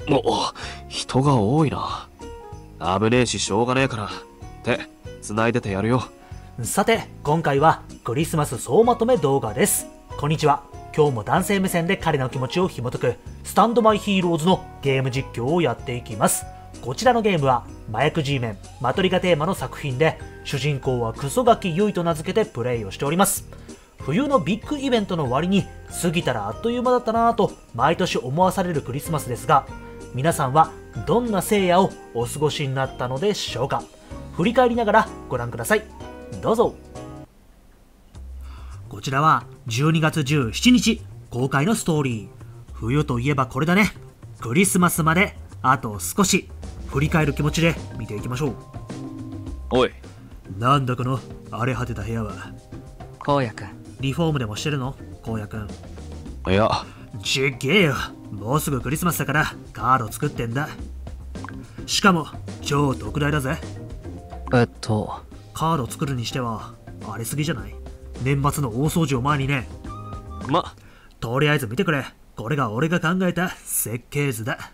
人が多いな。危ねえししょうがねえから手繋いでてやるよ。 さて、今回はクリスマス総まとめ動画です。こんにちは。今日も男性目線で彼の気持ちを紐解くスタンドバイヒーローズのゲーム実況をやっていきます。こちらのゲームは麻薬 G メンマトリがテーマの作品で、主人公はクソガキユイと名付けてプレイをしております。冬のビッグイベントの終わりに過ぎたらあっという間だったなぁと毎年思わされるクリスマスですが、皆さんはどんな聖夜をお過ごしになったのでしょうか。振り返りながらご覧ください。どうぞ。こちらは12月17日公開のストーリー。冬といえばこれだね。クリスマスまであと少し。振り返る気持ちで見ていきましょう。 おい、 なんだこの荒れ果てた部屋は。 荒野くん、 リフォームでもしてるの荒野くん。 いや、 ちっげえよ。もうすぐクリスマスだからカード作ってんだ。しかも超特大だぜ。カード作るにしては荒れすぎじゃない？年末の大掃除を前にね。とりあえず見てくれ。これが俺が考えた設計図だ。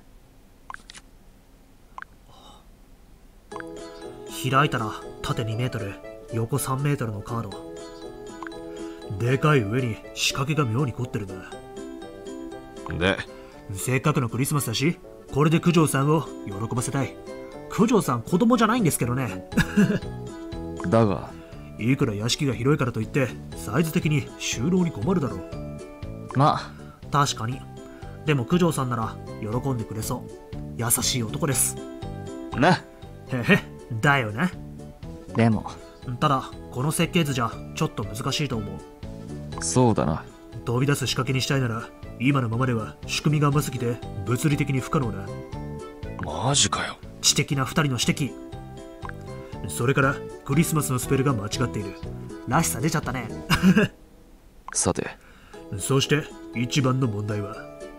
開いたら縦2メートル横3メートルのカード。でかい上に仕掛けが妙に凝ってるな。 で、 せっかくのクリスマスだし、これで九条さんを喜ばせたい。九条さん子供じゃないんですけどね。 だがいくら屋敷が広いからといってサイズ的に収納に困るだろう。確かに。でも九条さんなら喜んでくれそう。優しい男ですな。 へへ、だよね。 でもただこの設計図じゃちょっと難しいと思う。 そうだな。 飛び出す仕掛けにしたいなら今のままでは仕組みが甘すぎて物理的に不可能だ。 マジかよ。 知的な2人の指摘。それからクリスマスのスペルが間違っているらしさ出ちゃったね。 さて、 そして一番の問題は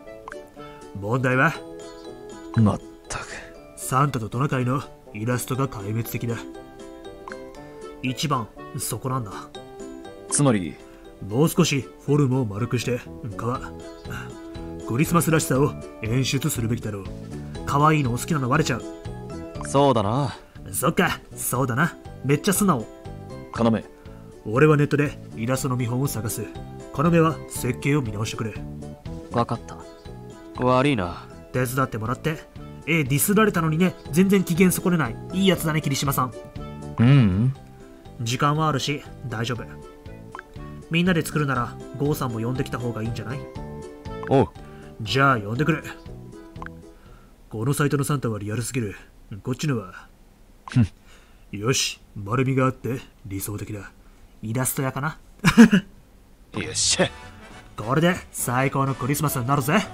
まったくサンタとトナカイのイラストが壊滅的だ。一番そこなんだ。 つまりもう少しフォルムを丸くしてクリスマスらしさを演出するべきだろう。可愛いのを好きなのバレちゃう。 そうだな。 そっか、そうだな。めっちゃ素直。 要。 俺はネットでイラストの見本を探す。要は設計を見直してくれ。 わかった。 悪いな。 手伝ってもらって。ディスられたのにね。全然機嫌損ねない。いいやつだね、霧島さん。時間はあるし大丈夫。みんなで作るならゴーさんも呼んできた方がいいんじゃない？ おう。 じゃあ呼んでくれ。このサイトのサンタはリアルすぎる。こっちのはよし、丸みがあって理想的だ。イラスト屋かな。 よっしゃ。 これで最高のクリスマスになるぜ。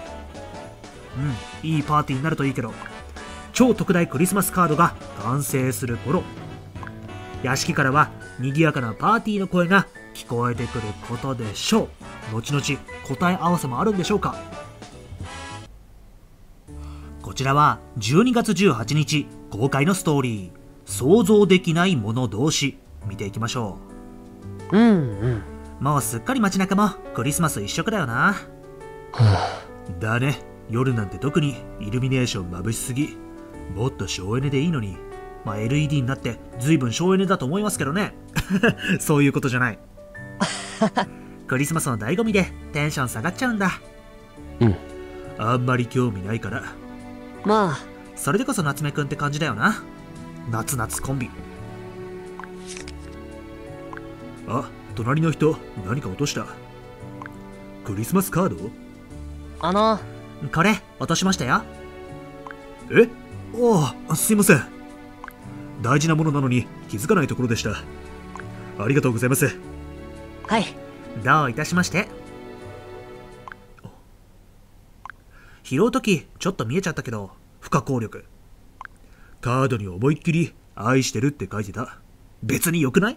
いいパーティーになるといいけど。超特大クリスマスカードが完成する頃、屋敷からは賑やかなパーティーの声が聞こえてくることでしょう。後々答え合わせもあるんでしょうか。こちらは12月18日公開のストーリー。想像できない者同士。見ていきましょう。もうすっかり街中もクリスマス一色だよな。だね。夜なんて特にイルミネーション眩しすぎ。もっと省エネでいいのに。LED になって随分省エネだと思いますけどね。そういうことじゃない。クリスマスの醍醐味でテンション下がっちゃうんだ。あんまり興味ないから。それでこそ夏目くんって感じだよな。夏夏コンビ。あ、隣の人何か落とした。クリスマスカード？これ落としましたよ。すいません。大事なものなのに気づかないところでした。ありがとうございます。 はい。 どういたしまして。拾うときちょっと見えちゃったけど不可抗力。カードに思いっきり愛してるって書いてた。別に良くない？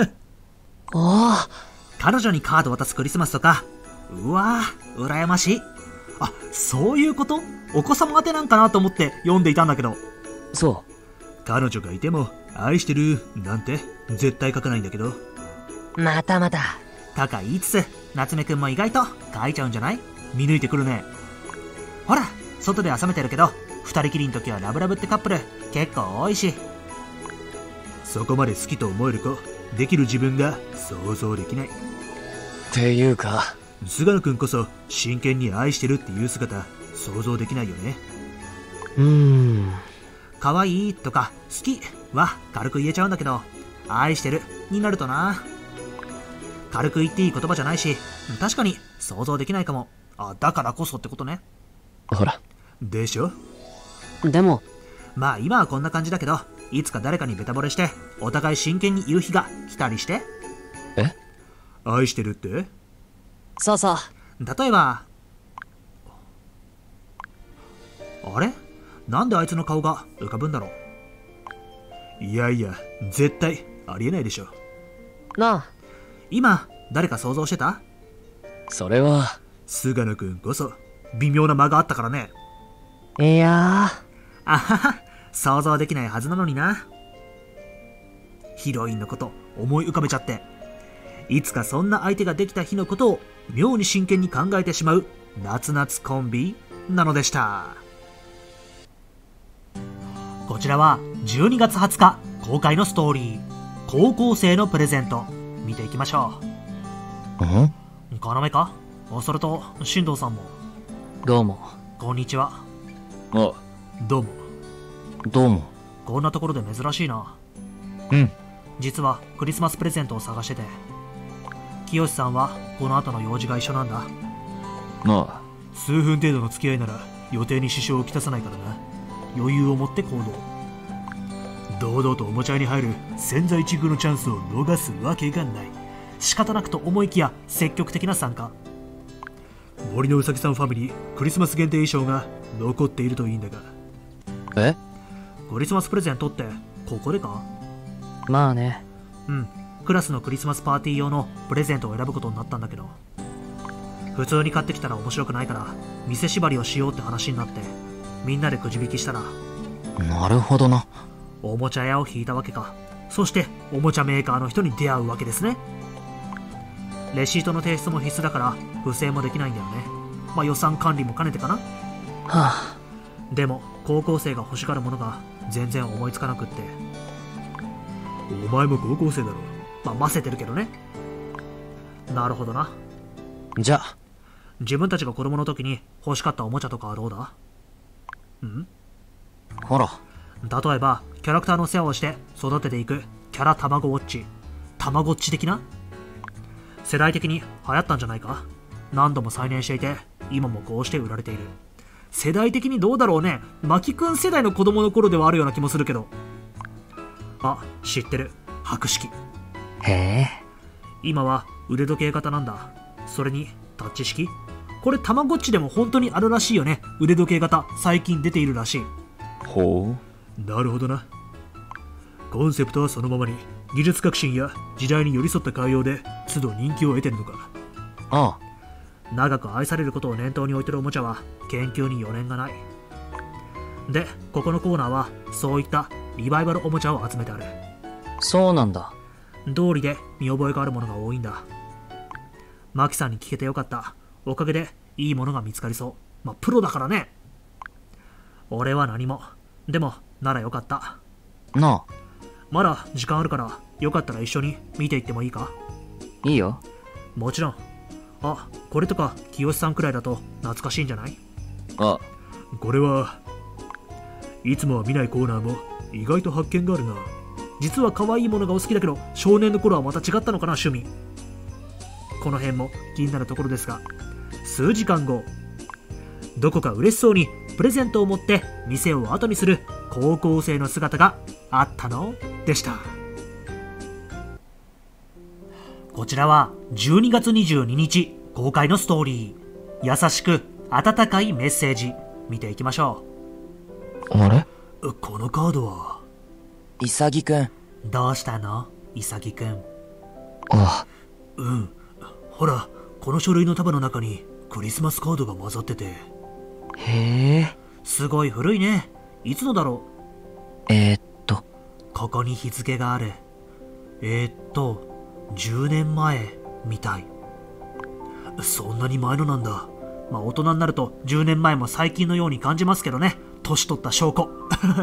彼女にカード渡すクリスマスとか。うわー、羨ましい。そういうこと？お子様宛てなんかなと思って読んでいたんだけど。 そ彼女がいても愛してるなんて絶対書かないんだけど。 また。 か言いつつ夏目くんも意外と書いちゃうんじゃない？見抜いてくるね。ほら、 外では冷めてるけど、二人きりの時はラブラブってカップル結構多いし。そこまで好きと思える子、できる自分が想像できない。 っていうか、 菅野くんこそ真剣に愛してるっていう姿想像できないよね。可愛いとか好きは軽く言えちゃうんだけど、愛してるになるとな、軽く言っていい言葉じゃないし、確かに想像できないかも。だからこそってことね。 ほら。 でしょ。 でも、 まあ今はこんな感じだけど、いつか誰かにベタ惚れしてお互い真剣に言う日が来たりして。 え？ 愛してるって？ そうそう。 例えば、あれ？なんであいつの顔が浮かぶんだろう。いやいや、絶対ありえないでしょ。 なあ。 今誰か想像してた？ それは菅野くんこそ微妙な間があったからね。 いやあはは、想像できないはずなのにな。ヒロインのこと思い浮かべちゃって、いつかそんな相手ができた日のことを妙に真剣に考えてしまう夏夏コンビなのでした。こちらは12月20日公開のストーリー、高校生のプレゼント、見ていきましょう。要か？それと進藤さんも。 どうも。 こんにちは。 あ、 どうも。 どうも。 こんなところで珍しいな。実はクリスマスプレゼントを探してて、清さんはこの後の用事が一緒なんだ。 あ数分程度の付き合いなら予定に支障をきたさないからな。余裕を持って行動。堂々とおもちゃ屋に入る千載一遇のチャンスを逃すわけがない。仕方なくと思いきや積極的な参加。森のうさぎさんファミリークリスマス限定衣装が残っているといいんだが。 え？ クリスマスプレゼントってここでか？ まあね。 クラスのクリスマスパーティー用のプレゼントを選ぶことになったんだけど、普通に買ってきたら面白くないから店縛りをしようって話になって、みんなでくじ引きしたら。 なるほどな。 おもちゃ屋を引いたわけか。そしておもちゃメーカーの人に出会うわけですね。レシートの提出も必須だから不正もできないんだよね。まあ予算管理も兼ねてかな。でも高校生が欲しがるものが全然思いつかなくって。お前も高校生だろ。まあませてるけどね。なるほどな。 じゃあ自分たちが子供の時に欲しかったおもちゃとかはどうだ？ ほら。 例えばキャラクターの世話をして育てていくキャラたまごウォッチ、たまごっち的な。世代的に流行ったんじゃないか。何度も再燃していて今もこうして売られている。世代的にどうだろうね。マキくん世代の子供の頃ではあるような気もするけど。あ、知ってる。博識。 へえ。 今は腕時計型なんだ。それにタッチ式。これたまごっちでも本当にあるらしいよね。腕時計型最近出ているらしい。 ほう。 なるほどな。コンセプトはそのままに、技術革新や時代に寄り添った改良で都度人気を得てるのか。 ああ。長く愛されることを念頭に置いてるおもちゃは研究に余念がない。で、ここのコーナーはそういったリバイバルおもちゃを集めてある。 そうなんだ。 道理で見覚えがあるものが多いんだ。マキさんに聞けてよかった。おかげでいいものが見つかりそう。まあプロだからね。俺は何も。でもならよかった。 なあ。 まだ時間あるからよかったら一緒に見ていってもいいか？ いいよ。 もちろん。あ、これとか清さんくらいだと懐かしいんじゃない？ あ、 これはいつもは見ないコーナーも意外と発見があるな。実は可愛いものがお好きだけど少年の頃はまた違ったのかな、趣味。この辺も気になるところですが、数時間後、どこか嬉しそうにプレゼントを持って店を後にする高校生の姿があったのでした。こちらは12月22日公開のストーリー、優しく温かいメッセージ、見ていきましょう。あれ？ このカードは？ 潔くん。 どうしたの？潔くん。 ああ。 ほら、この書類の束の中にクリスマスカードが混ざってて。 へえ。 すごい古いね。いつのだろう？ここに日付がある。10年前みたい。そんなに前のなんだ。 まあ大人になると10年前も最近のように感じますけどね。年取った証拠。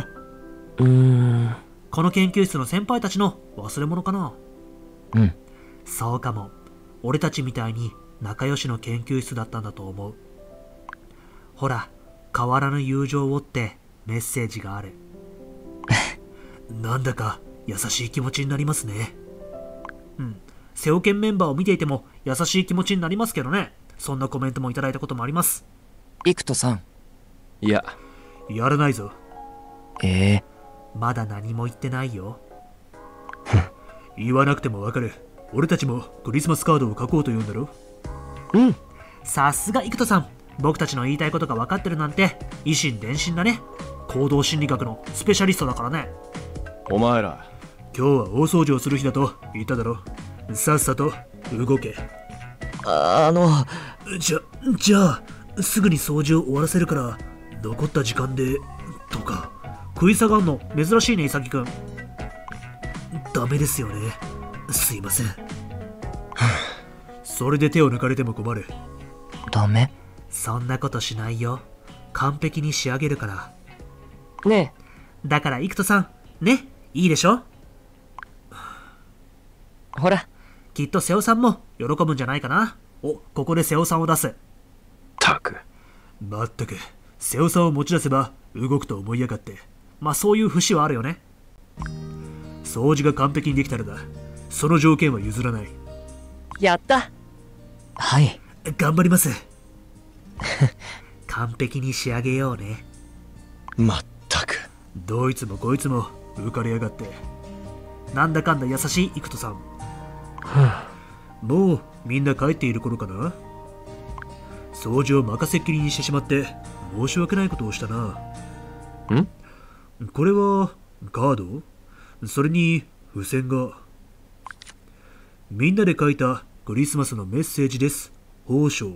この研究室の先輩たちの忘れ物かな。 うん。 そうかも。俺たちみたいに仲良しの研究室だったんだと思う。ほら、変わらぬ友情をってメッセージがある。なんだか優しい気持ちになりますね。セオケンメンバーを見ていても優しい気持ちになりますけどね。そんなコメントもいただいたこともあります。 イクトさん。 いや、 やらないぞ。 まだ何も言ってないよ。言わなくてもわかる。俺たちもクリスマスカードを書こうと言うんだろ。さすがイクトさん。僕たちの言いたいことが分かってるなんて以心伝心だね。行動心理学のスペシャリストだからね。 お前ら、 今日は大掃除をする日だと言っただろ。さっさと動け。じゃあすぐに掃除を終わらせるから残った時間でとか。食い下がんの珍しいね、イサギくん。ダメですよね。すいません。それで手を抜かれても困る。 ダメ？ そんなことしないよ。完璧に仕上げるから。 ねえ。だからイクトさん、ね、いいでしょ？ ほら。 きっと瀬尾さんも喜ぶんじゃないかな。ここで瀬尾さんを出す。まったく、瀬尾さんを持ち出せば動くと思いやがって。まあそういう節はあるよね。掃除が完璧にできたらだ。その条件は譲らない。 やった。はい。 頑張ります。完璧に仕上げようね。 まったく。 どいつもこいつも浮かれやがって。なんだかんだ優しいイクトさん。もうみんな帰っている頃かな。掃除を任せっきりにしてしまって申し訳ないことをしたな。これはカード？それに付箋が。みんなで書いたクリスマスのメッセージです。宝章。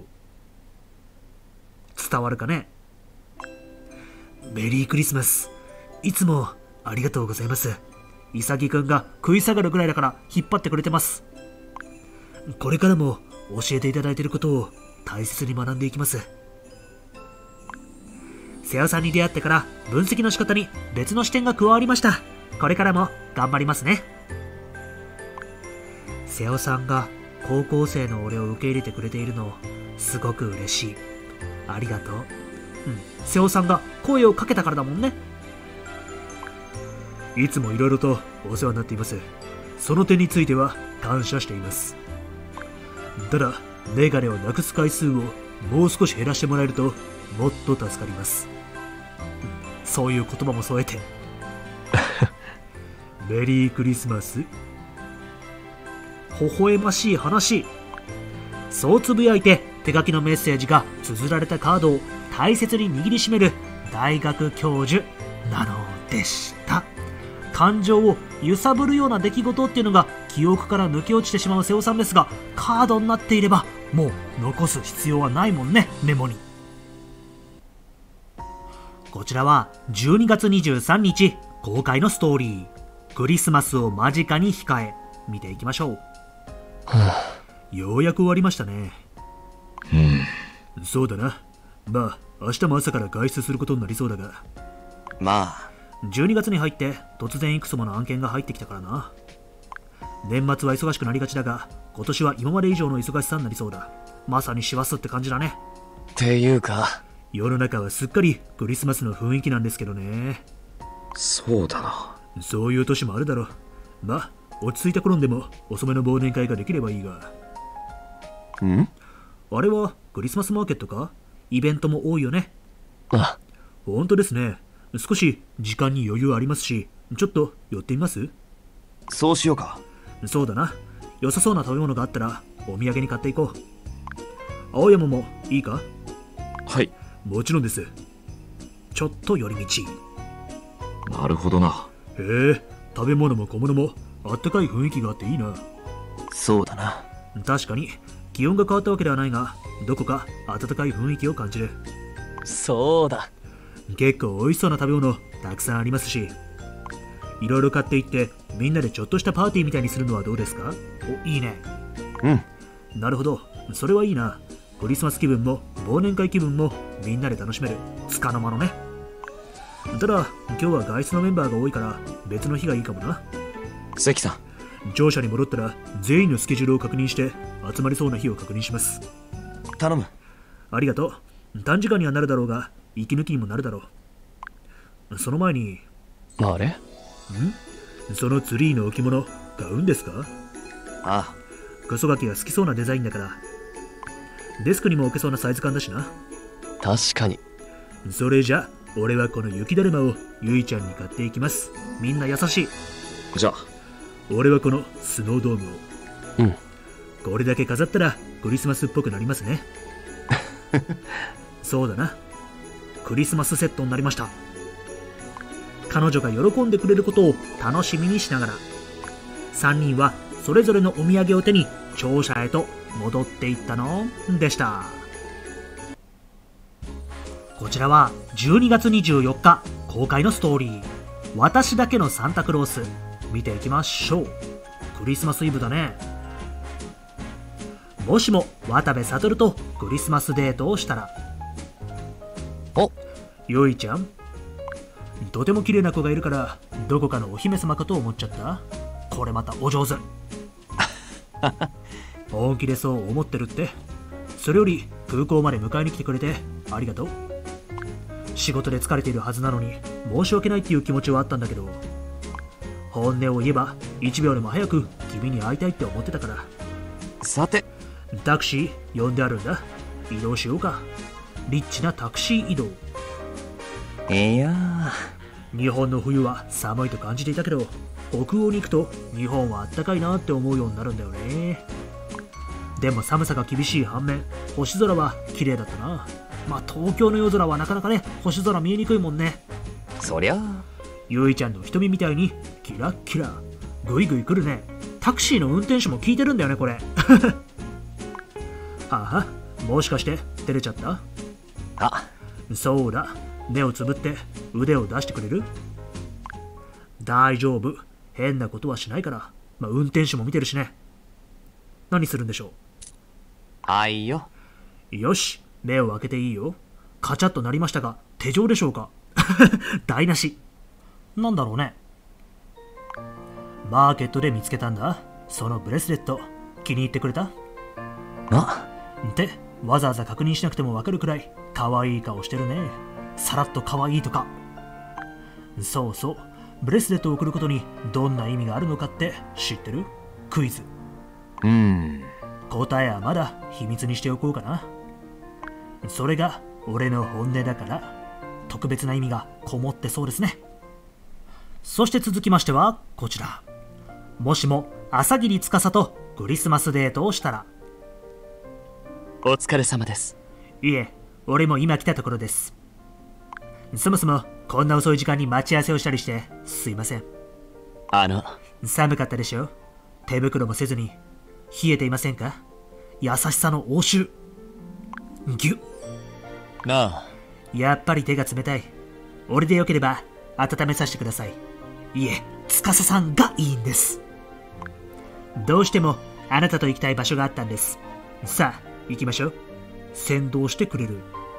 伝わるかね。メリークリスマス。いつもありがとうございます。イサギくんが食い下がるぐらいだから引っ張ってくれてます。これからも教えていただいていることを大切に学んでいきます。瀬尾さんに出会ってから分析の仕方に別の視点が加わりました。これからも頑張りますね。瀬尾さんが高校生の俺を受け入れてくれているのすごく嬉しい。ありがとう。瀬尾さんが声をかけたからだもんね。いつもいろいろとお世話になっています。その点については感謝しています。ただメガネをなくす回数をもう少し減らしてもらえるともっと助かります。そういう言葉も添えてメリークリスマス。微笑ましい話。そうつぶやいて手書きのメッセージが綴られたカードを大切に握りしめる大学教授なのでした。感情を揺さぶるような出来事っていうのが記憶から抜け落ちてしまう瀬尾さんですが、カードになっていればもう残す必要はないもんね、メモに。こちらは12月23日公開のストーリー。クリスマスを間近に控え、見ていきましょう。ようやく終わりましたね。そうだな。まあ明日も朝から外出することになりそうだが。 まあ 12月に入って突然いくつもの案件が入ってきたからな。年末は忙しくなりがちだが、今年は今まで以上の忙しさになりそうだ。まさに師走って感じだね。 っていうか、 世の中はすっかりクリスマスの雰囲気なんですけどね。 そうだな。 そういう年もあるだろう。まあ落ち着いた頃にでも遅めの忘年会ができればいいが。あれはクリスマスマーケットか？イベントも多いよね。本当ですね。少し時間に余裕ありますし、ちょっと寄ってみます？ そうしようか。 そうだな。良さそうな食べ物があったらお土産に買っていこう。青山もいいか？ はい。 もちろんです。ちょっと寄り道。 なるほどな。 へえ、食べ物も小物もあったかい雰囲気があっていいな。 そうだな。 確かに気温が変わったわけではないが、どこか暖かい雰囲気を感じる。 そうだ。 結構美味しそうな食べ物たくさんありますし、いろいろ買っていってみんなでちょっとしたパーティーみたいにするのはどうですか？いいね。 うん。 なるほど、それはいいな。 クリスマス気分も忘年会気分もみんなで楽しめる束の間のね。ただ今日は外出のメンバーが多いから別の日がいいかもな。 関さん、 庁舎に戻ったら全員のスケジュールを確認して集まりそうな日を確認します。 頼む。 ありがとう。短時間にはなるだろうが息抜きにもなるだろう。その前に、 あれ？ そのツリーの置物買うんですか？ ああ、クソガキが好きそうなデザインだからデスクにも置けそうなサイズ感だしな。 確かに。 それじゃ俺はこの雪だるまをゆいちゃんに買っていきます。みんな優しい。 じゃあ俺はこのスノードームを。 うん。 これだけ飾ったらクリスマスっぽくなりますね。そうだな。クリスマスセットになりました。彼女が喜んでくれることを楽しみにしながら3人はそれぞれのお土産を手に庁舎へと戻っていったのでした。こちらは12月24日公開のストーリー、私だけのサンタクロース、見ていきましょう。クリスマスイブだね。もしも渡部悟とクリスマスデートをしたら、 お、 ゆいちゃん、とても綺麗な子がいるからどこかのお姫様かと思っちゃった。これまたお上手。本気でそう思ってるって。それより空港まで迎えに来てくれてありがとう。仕事で疲れているはずなのに申し訳ないっていう気持ちはあったんだけど、本音を言えば1秒でも早く君に会いたいって思ってたから。 さて、 タクシー呼んであるんだ。移動しようか。リッチなタクシー移動。 いやー、日本の冬は寒いと感じていたけど、北欧に行くと日本はあったかいなって思うようになるんだよね。でも寒さが厳しい反面、星空は綺麗だったな。まあ東京の夜空はなかなかね、星空見えにくいもんね。 そりゃゆいちゃんの瞳みたいにキラッキラ、グイグイ来るね。タクシーの運転手も聞いてるんだよねこれ。ああ、もしかして照れちゃった？ あ、 そうだ、目をつぶって腕を出してくれる？大丈夫、変なことはしないから。まあ運転手も見てるしね。何するんでしょう？ はいよ。 よし、目を開けていいよ。カチャッとなりましたが手錠でしょうか？台無し。なんだろうね。マーケットで見つけたんだ。そのブレスレット気に入ってくれた？ってわざわざ確認しなくてもわかるくらい可愛い顔してるね。さらっと可愛いとか。そうそう、ブレスレットを送ることにどんな意味があるのかって知ってる？クイズ。答えはまだ秘密にしておこうかな。それが俺の本音だから特別な意味がこもってそうですね。そして続きましてはこちら。もしも朝霧司とクリスマスデートをしたら。 お疲れ様です。 いえ、俺も今来たところです。そもそもこんな遅い時間に待ち合わせをしたりしてすいません。寒かったでしょ？手袋もせずに。冷えていませんか？優しさの応酬。ギュッ。 なあ、 やっぱり手が冷たい。俺でよければ温めさせてください。いえ、司さんがいいんです。どうしてもあなたと行きたい場所があったんです。さあ行きましょう。先導してくれる？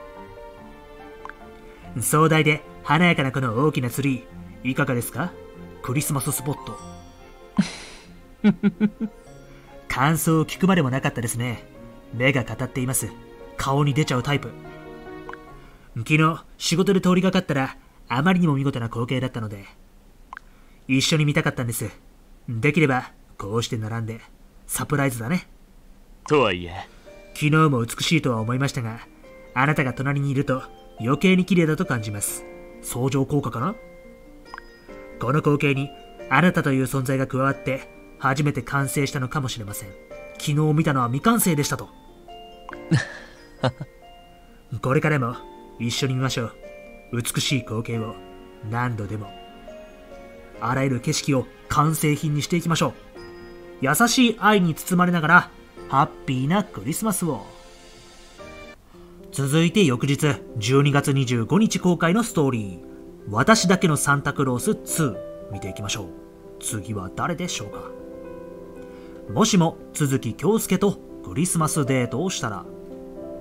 壮大で華やかなこの大きなツリーいかがですか？クリスマススポット。感想を聞くまでもなかったですね。目が語っています。顔に出ちゃうタイプ。昨日仕事で通りがかったらあまりにも見事な光景だったので一緒に見たかったんです。できればこうして並んでサプライズだね。 とはいえ昨日も美しいとは思いましたが、あなたが隣にいると余計に綺麗だと感じます。相乗効果かな？この光景にあなたという存在が加わって初めて完成したのかもしれません。昨日見たのは未完成でしたと。これからも一緒に見ましょう。美しい光景を何度でも。あらゆる景色を完成品にしていきましょう。優しい愛に包まれながらハッピーなクリスマスを。続いて翌日12月25日公開のストーリー、私だけのサンタクロース2、見ていきましょう。次は誰でしょうか？もしも都築京介とクリスマスデートをしたら。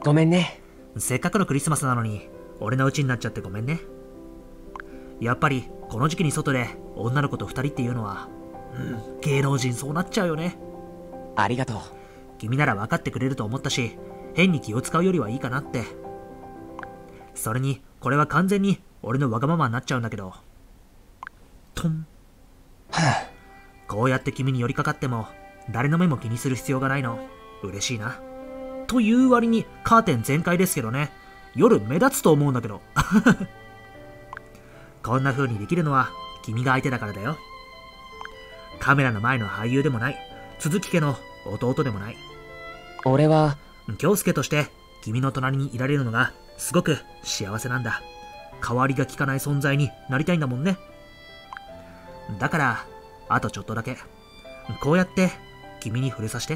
ごめんね。 せっかくのクリスマスなのに俺のうちになっちゃってごめんね。やっぱりこの時期に外で女の子と二人っていうのは、芸能人そうなっちゃうよね。 ありがとう。 君なら分かってくれると思ったし、変に気を使うよりはいいかなって。それにこれは完全に俺のわがままになっちゃうんだけど、トン。こうやって君に寄りかかっても誰の目も気にする必要がないの嬉しいな。という割にカーテン全開ですけどね、夜目立つと思うんだけど。こんな風にできるのは君が相手だからだよ。カメラの前の俳優でもない、鈴木家の弟でもない。 俺は京介として君の隣にいられるのがすごく幸せなんだ。代わりが利かない存在になりたいんだもんね。だからあとちょっとだけこうやって君に触れさせて。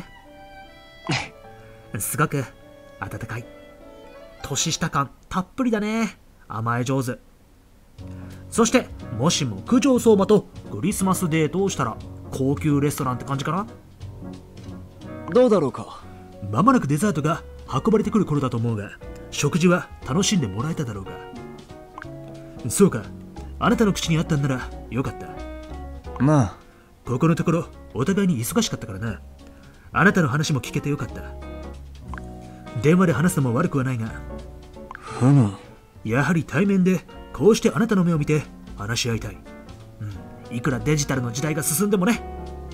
すごく温かい、年下感たっぷりだね。甘え上手。そしてもしも九条相馬とクリスマスデートをしたら高級レストランって感じかな。 どうだろうか。 まもなくデザートが運ばれてくる頃だと思うが、食事は楽しんでもらえただろうか。そうか、あなたの口にあったんならよかった。 まあ、 ここのところお互いに忙しかったからな。あなたの話も聞けてよかった。電話で話すのも悪くはないが、やはり対面でこうしてあなたの目を見て話し合いたい。いくらデジタルの時代が進んでもね。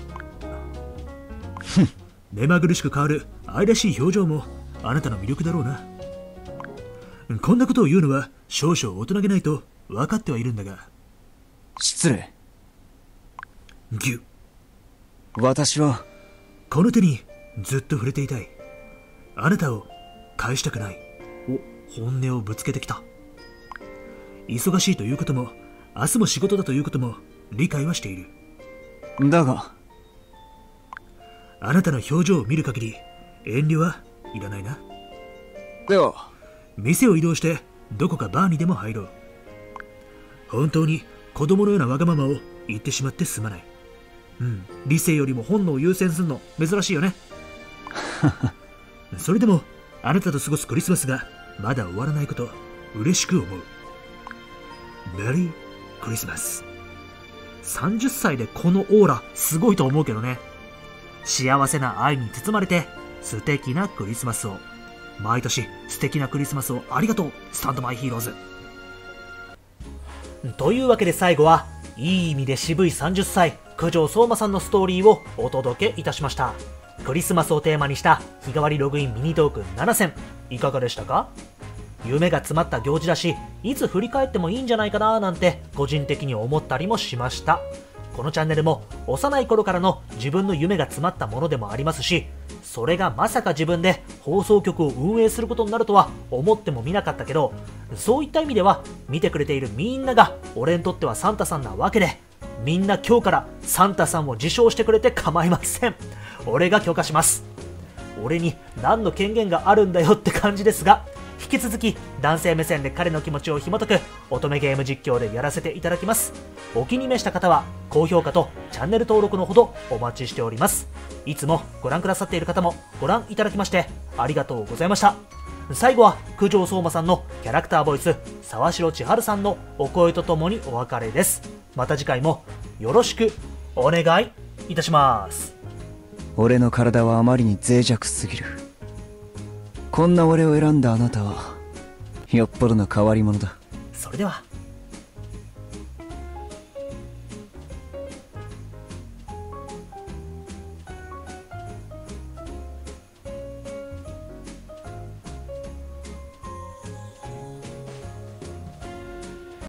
目まぐるしく変わる愛らしい表情もあなたの魅力だろうな。こんなことを言うのは少々大人げないと分かってはいるんだが。 失礼。 ギュ。 私はこの手にずっと触れていたい。あなたを返したくない。本音をぶつけてきた。忙しいということも明日も仕事だということも理解はしている。 だがあなたの表情を見る限り遠慮はいらないな。 では店を移動してどこかバーにでも入ろう。本当に子供のようなわがままを言ってしまってすまない。理性よりも本能を優先するの珍しいよね。それでもあなたと過ごすクリスマスがまだ終わらないこと嬉しく思う。メリークリスマス。30歳でこのオーラすごいと思うけどね。幸せな愛に包まれて素敵なクリスマスを。毎年素敵なクリスマスをありがとう、スタンドマイヒーローズ。というわけで最後はいい意味で渋い30歳九条相馬さんのストーリーをお届けいたしました。クリスマスをテーマにした日替わりログインミニトーク7選、いかがでしたか？夢が詰まった行事だし、いつ振り返ってもいいんじゃないかななんて個人的に思ったりもしました。このチャンネルも幼い頃からの自分の夢が詰まったものでもありますし、それがまさか自分で放送局を運営することになるとは思ってもみなかったけど、そういった意味では見てくれているみんなが俺にとってはサンタさんなわけで、みんな今日からサンタさんを自称してくれて構いません。俺が許可します。俺に何の権限があるんだよって感じですが、引き続き男性目線で彼の気持ちを紐解く乙女ゲーム実況でやらせていただきます。お気に召した方は高評価とチャンネル登録のほどお待ちしております。いつもご覧くださっている方もご覧いただきましてありがとうございました。最後は九条相馬さんのキャラクターボイス沢城千春さんのお声とともにお別れです。また次回もよろしくお願いいたします。 俺の体はあまりに脆弱すぎる。こんな俺を選んだあなたはよっぽどの変わり者だ。 それでは。